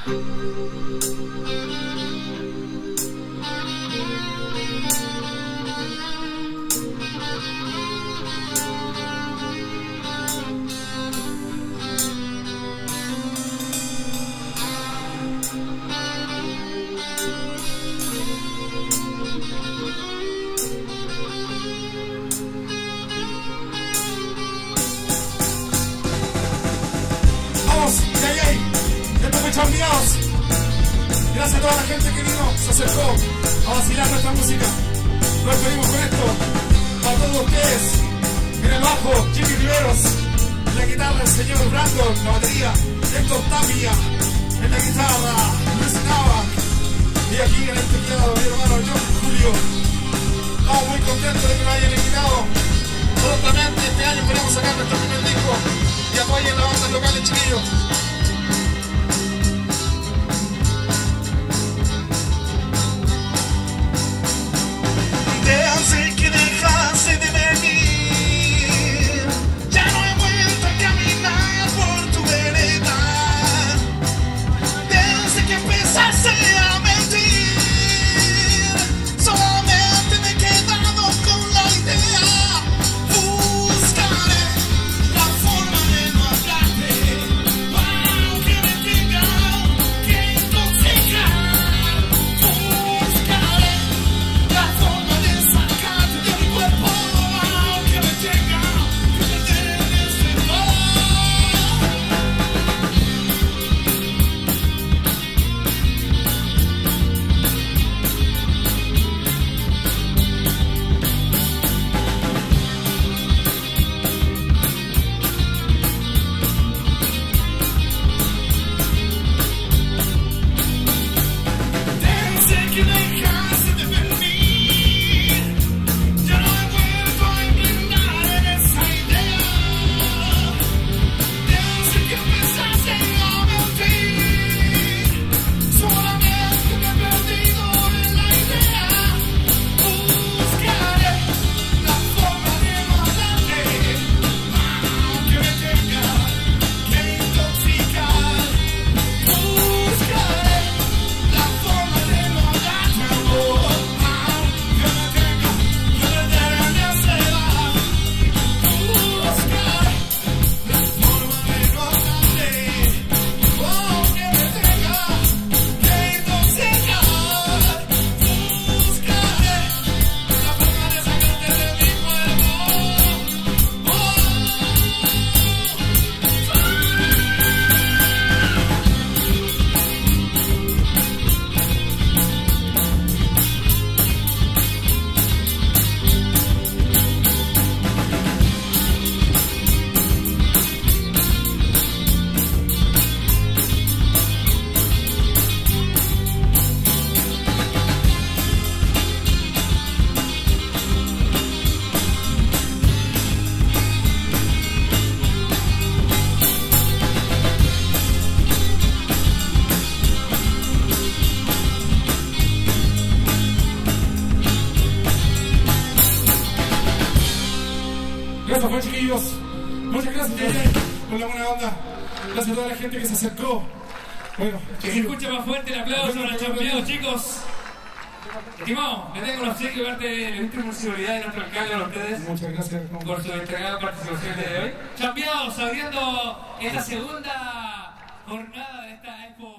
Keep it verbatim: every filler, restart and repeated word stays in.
Champions. Gracias a toda la gente que vino, se acercó a vacilar nuestra música. Nos despedimos con esto. Para todos ustedes, en el bajo, Jimmy Riveros, en la guitarra el señor Brandon, la batería, Héctor Tapia, en la guitarra, Luis Nava, y aquí en el teclado, mi hermano John Julio. Estamos muy contentos de que nos hayan invitado. Prontamente este año queremos sacar nuestro primer disco y apoyen las bandas locales, chiquillos. Desde que dejaste de venir, ya no he vuelto a caminar por tu vereda. Desde que empezaste a mentir, solamente me he quedado con la idea. Buscaré la forma de no hablarte, aunque me tenga que intoxicar. Buscaré la forma de sacarte de mi cuerpo, aunque me tenga que perder en este mar. Desde que dejaste de venir, ya no he vuelto a emprender en esa idea. Desde que empezaste a mentir, solamente me he perdido en la idea. Buscaré la forma de no hablarte, aunque me tenga que intoxicar. Buscaré la forma de no hablarte, amor, aunque me tenga que perder en esta edad. Buscaré la forma de no hablarte, aunque me tenga que intoxicar. Buscaré la forma de sacarte de mi cuerpo. Gracias, pues, chiquillos. Muchas gracias, J J, por la buena onda. Gracias a toda la gente que se acercó. Bueno, Que se escuche más fuerte el aplauso para los champions, chicos. Estimado, le tengo la obsequio de parte de la responsabilidad de nuestro alcalde a ustedes muchas gracias. por su entregada participación el día de hoy. Champions, abriendo esta segunda jornada de esta expo.